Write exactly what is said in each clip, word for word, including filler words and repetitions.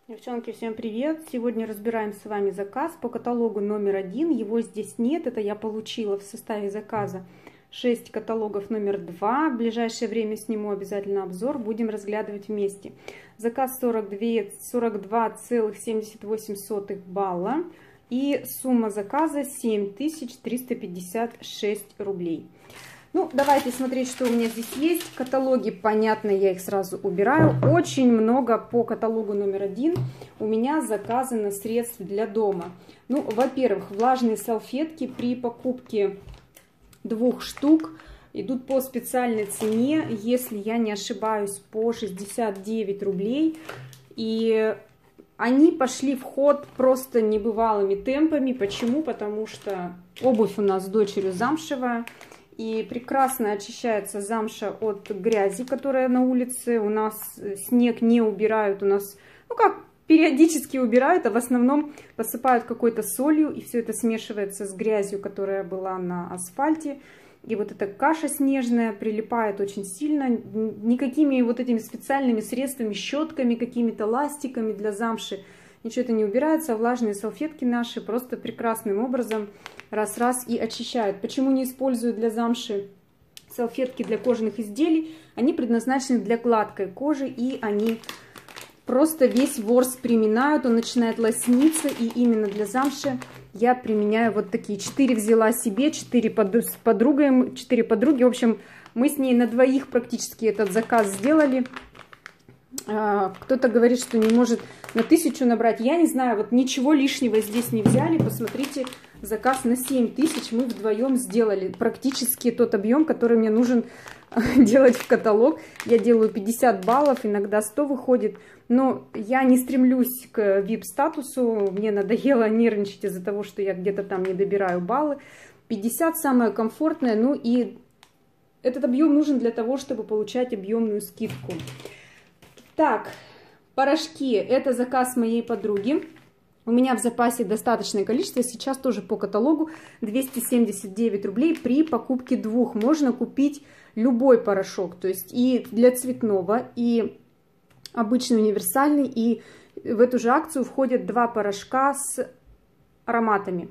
Девчонки, всем привет! Сегодня разбираем с вами заказ по каталогу номер один. Его здесь нет, это я получила в составе заказа шесть каталогов номер два. В ближайшее время сниму обязательно обзор, будем разглядывать вместе. Заказ сорок два целых семьдесят восемь сотых балла и сумма заказа семь тысяч триста пятьдесят шесть рублей. Ну, давайте смотреть, что у меня здесь есть. Каталоги, понятно, я их сразу убираю. Очень много по каталогу номер один у меня заказано средств для дома. Ну, во-первых, влажные салфетки при покупке двух штук идут по специальной цене, если я не ошибаюсь, по шестьдесят девять рублей. И они пошли в ход просто небывалыми темпами. Почему? Потому что обувь у нас с дочерью замшевая. И прекрасно очищается замша от грязи, которая на улице. У нас снег не убирают, у нас, ну как, периодически убирают, а в основном посыпают какой-то солью. И все это смешивается с грязью, которая была на асфальте. И вот эта каша снежная прилипает очень сильно. Никакими вот этими специальными средствами, щетками, какими-то ластиками для замши ничего это не убирается. Влажные салфетки наши просто прекрасным образом раз-раз и очищают. Почему не использую для замши салфетки для кожаных изделий? Они предназначены для гладкой кожи, и они просто весь ворс приминают, он начинает лосниться, и именно для замши я применяю вот такие. Четыре взяла себе, четыре с подругой, четыре подруги. В общем, мы с ней на двоих практически этот заказ сделали. Кто-то говорит, что не может на тысячу набрать. Я не знаю, вот ничего лишнего здесь не взяли. Посмотрите, заказ на семь тысяч мы вдвоем сделали. Практически тот объем, который мне нужен делать в каталог. Я делаю пятьдесят баллов, иногда сто выходит. Но я не стремлюсь к вип-статусу. Мне надоело нервничать из-за того, что я где-то там не добираю баллы. пятьдесят самое комфортное. Ну и этот объем нужен для того, чтобы получать объемную скидку. Так, порошки. Это заказ моей подруги. У меня в запасе достаточное количество. Сейчас тоже по каталогу двести семьдесят девять рублей при покупке двух. Можно купить любой порошок. То есть и для цветного, и обычный универсальный. И в эту же акцию входят два порошка с ароматами.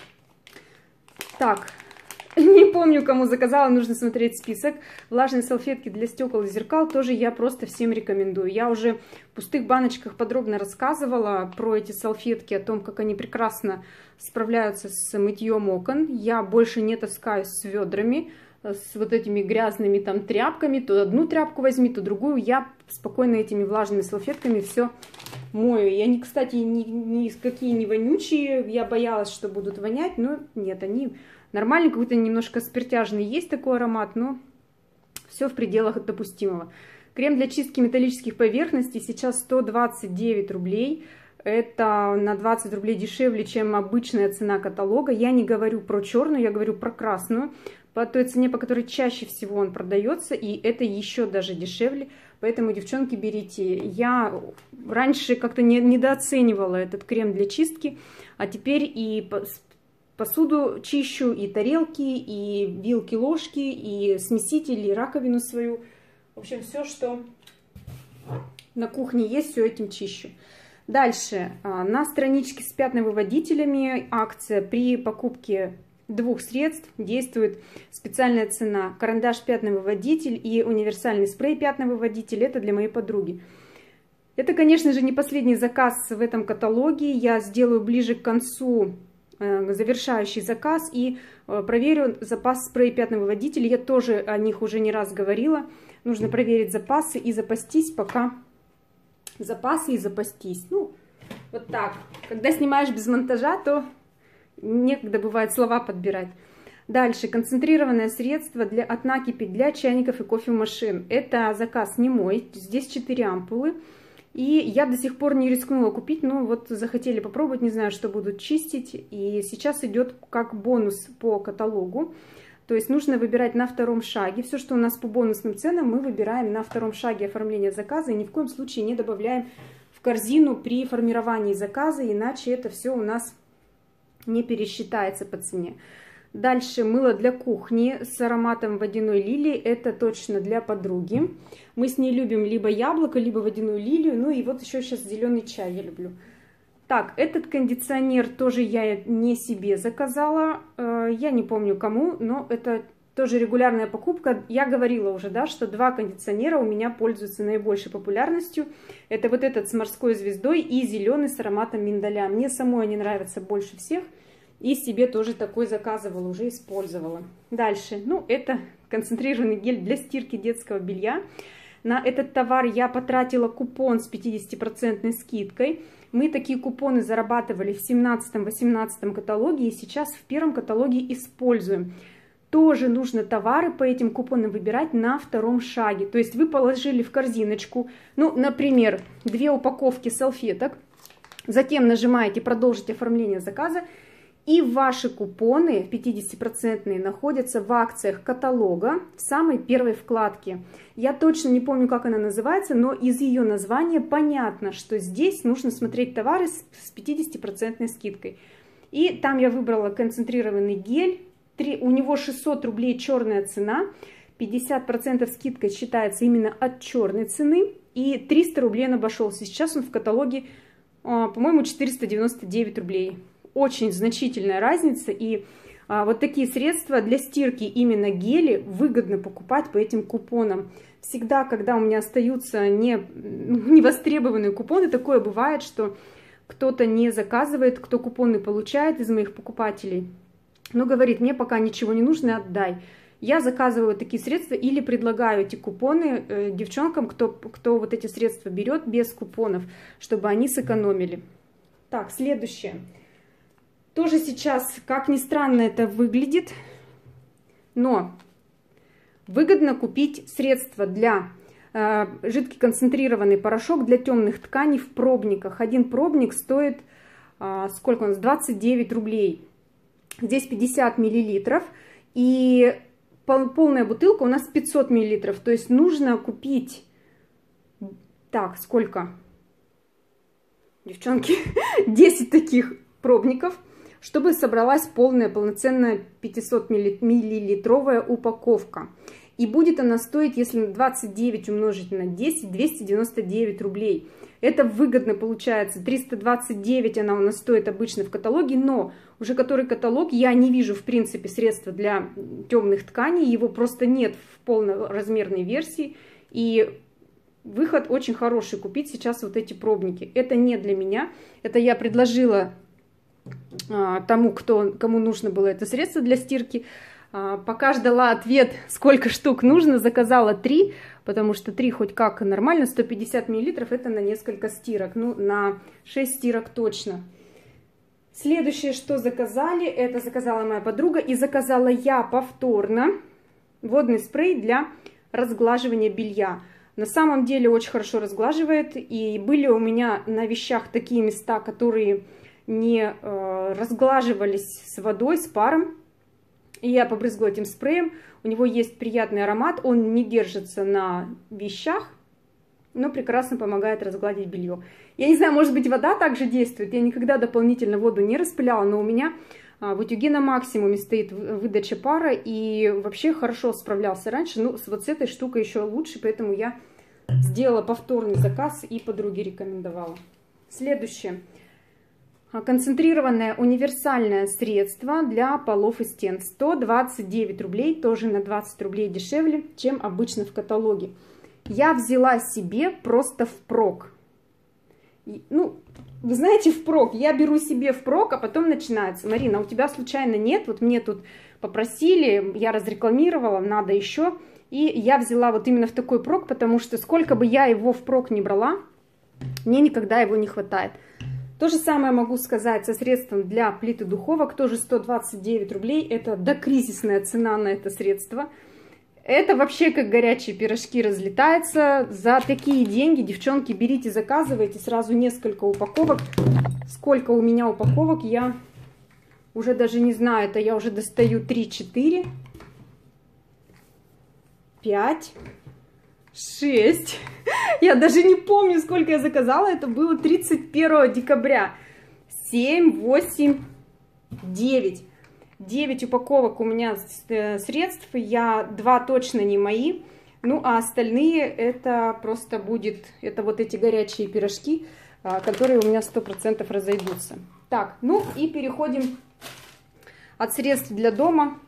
Так. Не помню, кому заказала, нужно смотреть список. Влажные салфетки для стекол и зеркал тоже я просто всем рекомендую. Я уже в пустых баночках подробно рассказывала про эти салфетки, о том, как они прекрасно справляются с мытьем окон. Я больше не таскаюсь с ведрами, с вот этими грязными там тряпками. То одну тряпку возьми, то другую. Я спокойно этими влажными салфетками все мою. И они, кстати, ни, ни какие не вонючие. Я боялась, что будут вонять, но нет, они... Нормальный, какой-то немножко спиртяжный есть такой аромат, но все в пределах допустимого. Крем для чистки металлических поверхностей сейчас сто двадцать девять рублей. Это на двадцать рублей дешевле, чем обычная цена каталога. Я не говорю про черную, я говорю про красную. По той цене, по которой чаще всего он продается, и это еще даже дешевле. Поэтому, девчонки, берите. Я раньше как-то не, недооценивала этот крем для чистки, а теперь и... Посуду чищу, и тарелки, и вилки, ложки, и смесители, и раковину свою. В общем, все, что на кухне есть, все этим чищу. Дальше. На страничке с пятновыводителями акция при покупке двух средств действует специальная цена. Карандаш пятновыводитель и универсальный спрей пятновыводитель. Это для моей подруги. Это, конечно же, не последний заказ в этом каталоге. Я сделаю ближе к концу завершающий заказ и проверю запас спрей пятновыводителей. Я тоже о них уже не раз говорила. Нужно проверить запасы и запастись, пока запасы и запастись. Ну, вот так. Когда снимаешь без монтажа, то некогда бывает слова подбирать. Дальше. Концентрированное средство для, от накипи для чайников и кофемашин. Это заказ не мой. Здесь четыре ампулы. И я до сих пор не рискнула купить, но вот захотели попробовать, не знаю, что будут чистить. И сейчас идет как бонус по каталогу. То есть нужно выбирать на втором шаге. Все, что у нас по бонусным ценам, мы выбираем на втором шаге оформления заказа. И ни в коем случае не добавляем в корзину при формировании заказа, иначе это все у нас не пересчитается по цене. Дальше мыло для кухни с ароматом водяной лилии. Это точно для подруги. Мы с ней любим либо яблоко, либо водяную лилию. Ну и вот еще сейчас зеленый чай я люблю. Так, этот кондиционер тоже я не себе заказала. Я не помню кому, но это тоже регулярная покупка. Я говорила уже, да, что два кондиционера у меня пользуются наибольшей популярностью. Это вот этот с морской звездой и зеленый с ароматом миндаля. Мне самой они нравятся больше всех. И себе тоже такой заказывала, уже использовала. Дальше, ну, это концентрированный гель для стирки детского белья. На этот товар я потратила купон с пятидесятипроцентной скидкой. Мы такие купоны зарабатывали в семнадцатом-восемнадцатом каталоге и сейчас в первом каталоге используем. Тоже нужно товары по этим купонам выбирать на втором шаге. То есть вы положили в корзиночку, ну, например, две упаковки салфеток, затем нажимаете «Продолжить оформление заказа», и ваши купоны пятидесятипроцентные находятся в акциях каталога в самой первой вкладке. Я точно не помню, как она называется, но из ее названия понятно, что здесь нужно смотреть товары с пятидесятипроцентной скидкой. И там я выбрала концентрированный гель. У него шестьсот рублей черная цена, пятьдесят процентов скидка считается именно от черной цены, и триста рублей он обошелся. Сейчас он в каталоге, по-моему, четыреста девяносто девять рублей. Очень значительная разница, и а, вот такие средства для стирки, именно гели, выгодно покупать по этим купонам. Всегда, когда у меня остаются не, невостребованные купоны, такое бывает, что кто-то не заказывает, кто купоны получает из моих покупателей, но говорит, мне пока ничего не нужно, отдай. Я заказываю такие средства или предлагаю эти купоны э, девчонкам, кто, кто вот эти средства берет без купонов, чтобы они сэкономили. Так, следующее. Тоже сейчас, как ни странно это выглядит, но выгодно купить средства для э, жидкий концентрированный порошок для темных тканей в пробниках. Один пробник стоит, э, сколько у нас, двадцать девять рублей. Здесь пятьдесят миллилитров, и пол, полная бутылка у нас пятьсот миллилитров. То есть нужно купить, так, сколько, девчонки, десять таких пробников, чтобы собралась полная, полноценная пятисотмиллилитровая упаковка. И будет она стоить, если двадцать девять умножить на десять, двести девяносто девять рублей. Это выгодно получается. триста двадцать девять она у нас стоит обычно в каталоге, но уже который каталог, я не вижу в принципе средства для темных тканей. Его просто нет в полноразмерной версии. И выход очень хороший купить сейчас вот эти пробники. Это не для меня. Это я предложила тому, кто, кому нужно было это средство для стирки. Пока ждала ответ, сколько штук нужно, заказала три, потому что три хоть как нормально, сто пятьдесят миллилитров это на несколько стирок, ну на шесть стирок точно. Следующее, что заказали, это заказала моя подруга и заказала я повторно водный спрей для разглаживания белья. На самом деле очень хорошо разглаживает, и были у меня на вещах такие места, которые не э, разглаживались с водой, с паром. И я побрызгала этим спреем. У него есть приятный аромат, он не держится на вещах, но прекрасно помогает разгладить белье. Я не знаю, может быть, вода также действует. Я никогда дополнительно воду не распыляла, но у меня а, в утюге на максимуме стоит выдача пара, и вообще хорошо справлялся раньше. Ну, вот с этой штукой еще лучше, поэтому я сделала повторный заказ и подруге рекомендовала. Следующее. Концентрированное универсальное средство для полов и стен. сто двадцать девять рублей, тоже на двадцать рублей дешевле, чем обычно в каталоге. Я взяла себе просто впрок. Ну, вы знаете, впрок. Я беру себе впрок, а потом начинается. Марина, у тебя случайно нет? Вот мне тут попросили, я разрекламировала, надо еще. И я взяла вот именно в такой прок, потому что сколько бы я его впрок не брала, мне никогда его не хватает. То же самое могу сказать со средством для плиты духовок, тоже сто двадцать девять рублей, это докризисная цена на это средство. Это вообще как горячие пирожки разлетается. За такие деньги, девчонки, берите, заказывайте сразу несколько упаковок. Сколько у меня упаковок, я уже даже не знаю, это я уже достаю три-четыре, пять, шесть. Я даже не помню, сколько я заказала. Это было тридцать первого декабря. семь, восемь, девять. девять упаковок у меня средств, я два точно не мои. Ну, а остальные это просто будет, это вот эти горячие пирожки, которые у меня сто процентов разойдутся. Так, ну и переходим от средств для дома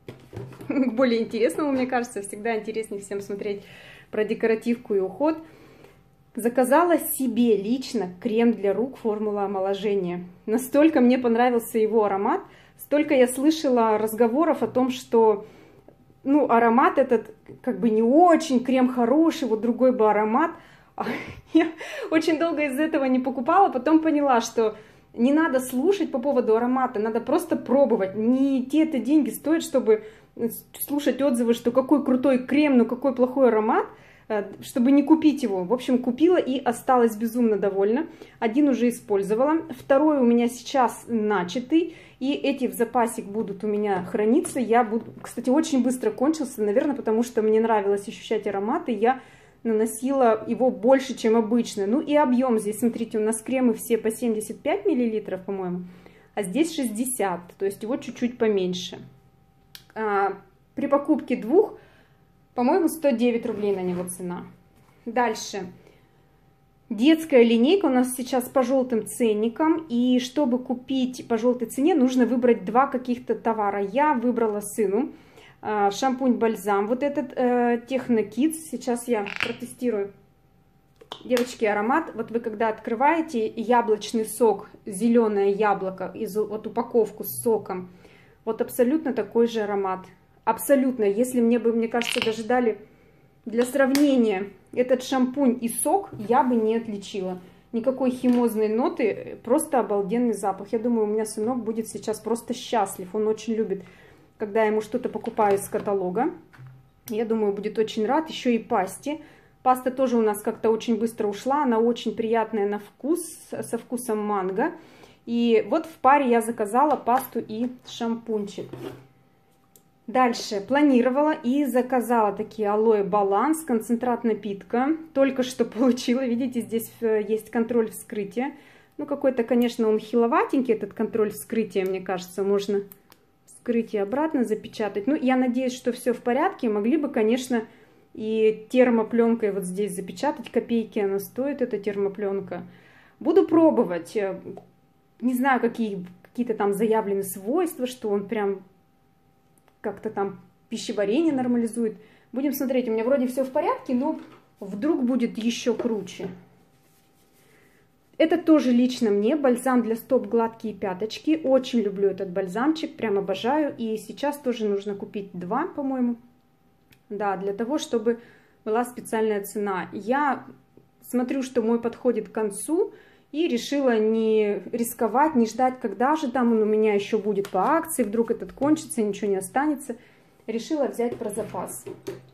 к более интересному, мне кажется. Всегда интереснее всем смотреть про декоративку и уход. Заказала себе лично крем для рук формула омоложения. Настолько мне понравился его аромат, столько я слышала разговоров о том, что ну, аромат этот как бы не очень, крем хороший, вот другой бы аромат. Я очень долго из-за этого не покупала, потом поняла, что не надо слушать по поводу аромата, надо просто пробовать. Не те это деньги стоят, чтобы слушать отзывы, что какой крутой крем, но какой плохой аромат, чтобы не купить его. В общем, купила и осталась безумно довольна. Один уже использовала, второй у меня сейчас начатый. И эти в запасик будут у меня храниться. Я буду, кстати, очень быстро кончился, наверное, потому что мне нравилось ощущать аромат, и я наносила его больше, чем обычно. Ну и объем здесь, смотрите, у нас кремы все по семьдесят пять миллилитров, по-моему, а здесь шестьдесят, то есть его чуть-чуть поменьше. А, при покупке двух, по-моему, сто девять рублей на него цена. Дальше. Детская линейка у нас сейчас по желтым ценникам, и чтобы купить по желтой цене, нужно выбрать два каких-то товара. Я выбрала сыну шампунь-бальзам, вот этот Techno Kids, сейчас я протестирую. Девочки, аромат, вот вы когда открываете яблочный сок, зеленое яблоко, из, вот упаковку с соком, вот абсолютно такой же аромат, абсолютно, если мне бы, мне кажется, даже дали для сравнения этот шампунь и сок, я бы не отличила. Никакой химозной ноты, просто обалденный запах. Я думаю, у меня сынок будет сейчас просто счастлив. Он очень любит, когда я ему что-то покупаю из каталога. Я думаю, будет очень рад. Еще и пасте. Паста тоже у нас как-то очень быстро ушла. Она очень приятная на вкус, со вкусом манго. И вот в паре я заказала пасту и шампунчик. Дальше планировала и заказала такие алоэ баланс, концентрат напитка. Только что получила, видите, здесь есть контроль вскрытия. Ну, какой-то, конечно, он хиловатенький, этот контроль вскрытия, мне кажется, можно вскрыть и обратно запечатать. Ну, я надеюсь, что все в порядке. Могли бы, конечно, и термопленкой вот здесь запечатать. Копейки она стоит, эта термопленка. Буду пробовать. Не знаю, какие какие-то там заявлены свойства, что он прям как-то там пищеварение нормализует. Будем смотреть. У меня вроде все в порядке, но вдруг будет еще круче. Это тоже лично мне бальзам для стоп гладкие пяточки. Очень люблю этот бальзамчик, прям обожаю. И сейчас тоже нужно купить два, по-моему. Да, для того, чтобы была специальная цена. Я смотрю, что мой подходит к концу. И решила не рисковать, не ждать, когда же там он у меня еще будет по акции. Вдруг этот кончится, ничего не останется. Решила взять про запас.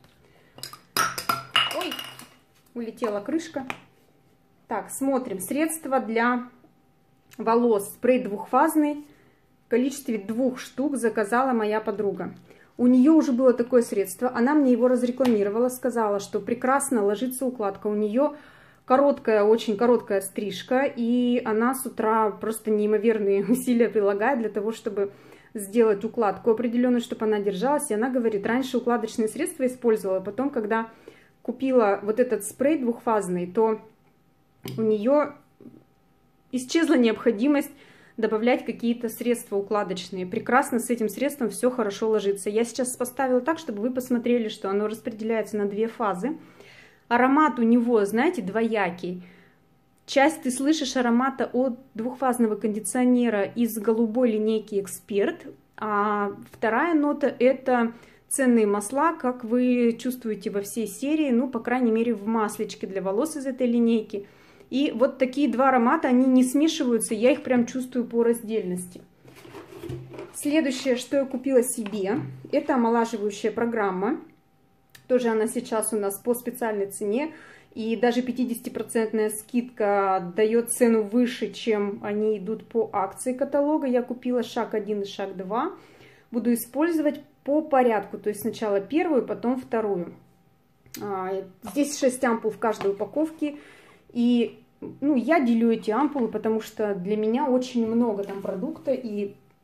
Ой, улетела крышка. Так, смотрим. Средства для волос. Спрей двухфазный. В количестве двух штук заказала моя подруга. У нее уже было такое средство. Она мне его разрекламировала. Сказала, что прекрасно ложится укладка. У нее короткая, очень короткая стрижка. И она с утра просто неимоверные усилия прилагает для того, чтобы сделать укладку определенную, чтобы она держалась. И она говорит, раньше укладочные средства использовала. Потом, когда купила вот этот спрей двухфазный, то у нее исчезла необходимость добавлять какие-то средства укладочные. Прекрасно с этим средством все хорошо ложится. Я сейчас поставила так, чтобы вы посмотрели, что оно распределяется на две фазы. Аромат у него, знаете, двоякий. Часть ты слышишь аромата от двухфазного кондиционера из голубой линейки «Эксперт», а вторая нота – это ценные масла, как вы чувствуете во всей серии, ну, по крайней мере, в маслечке для волос из этой линейки. И вот такие два аромата, они не смешиваются, я их прям чувствую по раздельности. Следующее, что я купила себе, это омолаживающая программа. Тоже она сейчас у нас по специальной цене. И даже пятидесятипроцентная скидка дает цену выше, чем они идут по акции каталога. Я купила шаг один и шаг два. Буду использовать по порядку. То есть сначала первую, потом вторую. Здесь шесть ампул в каждой упаковке. И ну, я делю эти ампулы, потому что для меня очень много там продукта. И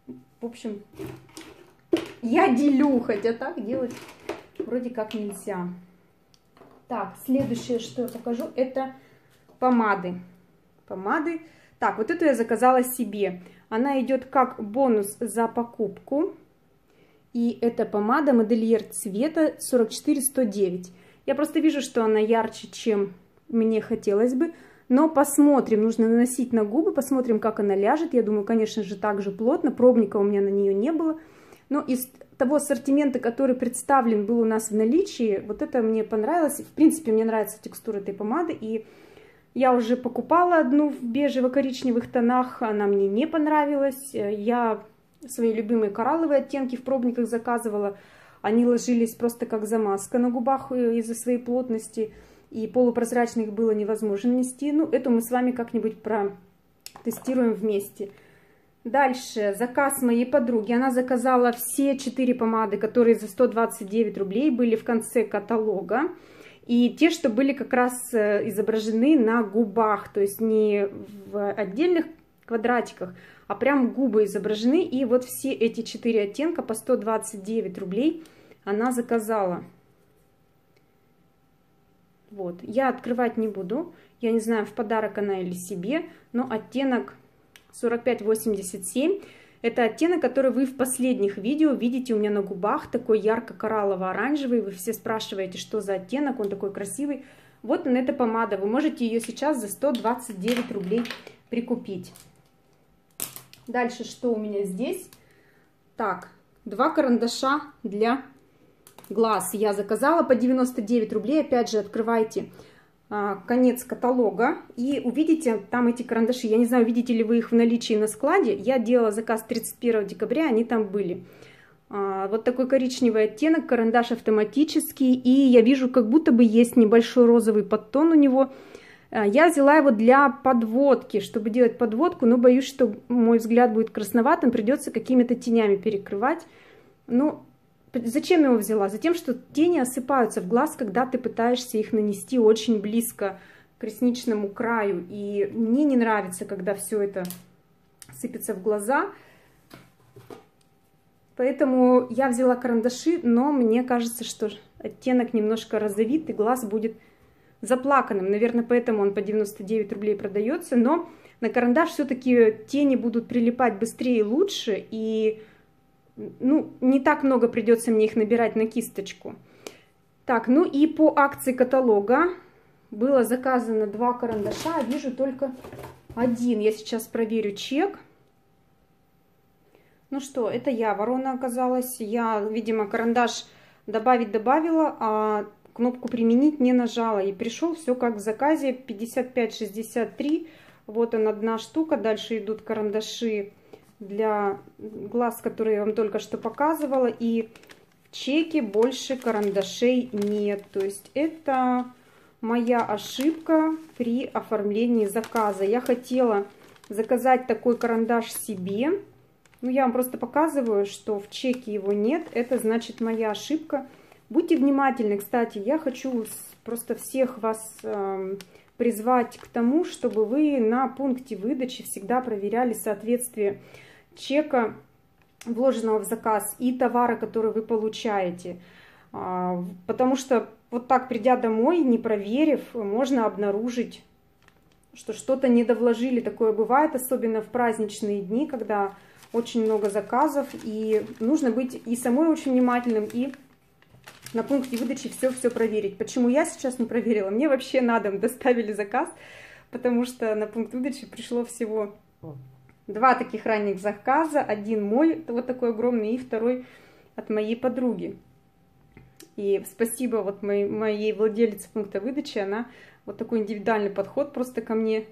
В общем, я делю, хотя так делать вроде как нельзя. Так, следующее, что я покажу, это помады. Помады. Так, вот эту я заказала себе. Она идет как бонус за покупку. И это помада модельер цвета сорок четыре сто девять. Я просто вижу, что она ярче, чем мне хотелось бы. Но посмотрим, нужно наносить на губы, посмотрим, как она ляжет. Я думаю, конечно же, так же плотно. Пробника у меня на нее не было. Но из того ассортимента, который представлен был у нас в наличии, вот это мне понравилось. В принципе, мне нравится текстура этой помады. И я уже покупала одну в бежево-коричневых тонах. Она мне не понравилась. Я свои любимые коралловые оттенки в пробниках заказывала. Они ложились просто как замазка на губах из-за своей плотности. И полупрозрачных было невозможно нести. Ну, эту мы с вами как-нибудь протестируем вместе. Дальше, заказ моей подруги. Она заказала все четыре помады, которые за сто двадцать девять рублей были в конце каталога. И те, что были как раз изображены на губах. То есть не в отдельных квадратиках, а прям губы изображены. И вот все эти четыре оттенка по сто двадцать девять рублей она заказала. Вот, я открывать не буду. Я не знаю, в подарок она или себе, но оттенок сорок пять восемьдесят семь. Это оттенок, который вы в последних видео видите у меня на губах. Такой ярко-кораллово-оранжевый. Вы все спрашиваете, что за оттенок, он такой красивый. Вот он, эта помада. Вы можете ее сейчас за сто двадцать девять рублей прикупить. Дальше, что у меня здесь? Так, два карандаша для глаз я заказала по девяносто девять рублей. Опять же, открывайте а, конец каталога и увидите там эти карандаши. Я не знаю, видите ли вы их в наличии на складе. Я делала заказ тридцать первого декабря, они там были. А, вот такой коричневый оттенок, карандаш автоматический. И я вижу, как будто бы есть небольшой розовый подтон у него. Я взяла его для подводки, чтобы делать подводку, но боюсь, что мой взгляд будет красноватым, придется какими-то тенями перекрывать. Ну, зачем его взяла? Затем, что тени осыпаются в глаз, когда ты пытаешься их нанести очень близко к ресничному краю. И мне не нравится, когда все это сыпется в глаза. Поэтому я взяла карандаши, но мне кажется, что оттенок немножко розовит, и глаз будет заплаканным. Наверное, поэтому он по девяносто девять рублей продается. Но на карандаш все-таки тени будут прилипать быстрее и лучше. И ну, не так много придется мне их набирать на кисточку. Так, ну и по акции каталога было заказано два карандаша. А вижу только один. Я сейчас проверю чек. Ну что, это я, ворона оказалась. Я, видимо, карандаш добавить добавила, а кнопку применить не нажала. И пришел все как в заказе. пятьдесят пять шестьдесят три. Вот она, одна штука. Дальше идут карандаши для глаз, которые я вам только что показывала. И в чеке больше карандашей нет. То есть это моя ошибка при оформлении заказа. Я хотела заказать такой карандаш себе. Ну, я вам просто показываю, что в чеке его нет. Это значит моя ошибка. Будьте внимательны. Кстати, я хочу просто всех вас э, призвать к тому, чтобы вы на пункте выдачи всегда проверяли соответствие чека, вложенного в заказ, и товара, который вы получаете. Э, потому что вот так, придя домой, не проверив, можно обнаружить, что что-то недовложили. Такое бывает, особенно в праздничные дни, когда очень много заказов, и нужно быть и самой очень внимательным, и на пункте выдачи все-все проверить. Почему я сейчас не проверила? Мне вообще на дом доставили заказ, потому что на пункт выдачи пришло всего два таких ранних заказа. Один мой, вот такой огромный, и второй от моей подруги. И спасибо вот моей, моей владелице пункта выдачи, она вот такой индивидуальный подход просто ко мне.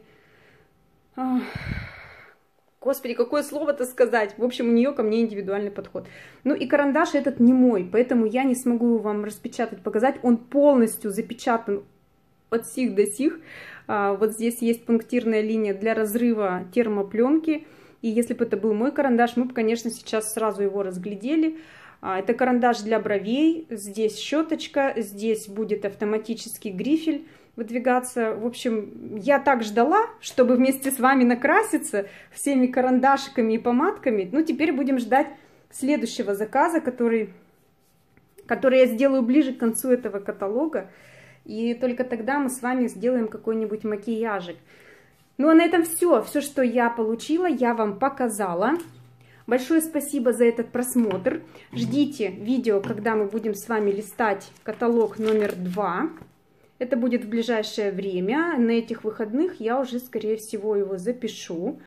Господи, какое слово-то сказать? В общем, у нее ко мне индивидуальный подход. Ну и карандаш этот не мой, поэтому я не смогу вам распечатать, показать. Он полностью запечатан от сих до сих. Вот здесь есть пунктирная линия для разрыва термопленки. И если бы это был мой карандаш, мы бы, конечно, сейчас сразу его разглядели. Это карандаш для бровей. Здесь щеточка, здесь будет автоматический грифель. выдвигаться. В общем, я так ждала, чтобы вместе с вами накраситься всеми карандашиками и помадками. Ну, теперь будем ждать следующего заказа, который, который я сделаю ближе к концу этого каталога. И только тогда мы с вами сделаем какой-нибудь макияжик. Ну, а на этом все. Все, что я получила, я вам показала. Большое спасибо за этот просмотр. Ждите видео, когда мы будем с вами листать каталог номер два. Это будет в ближайшее время. На этих выходных я уже, скорее всего, его запишу.